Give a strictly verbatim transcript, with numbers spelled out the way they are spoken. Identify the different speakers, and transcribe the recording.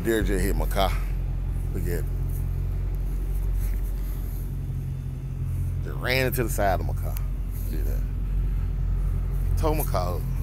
Speaker 1: deer just hit my car. Look at it. Just ran into the side of my car. See that? Tore my car up.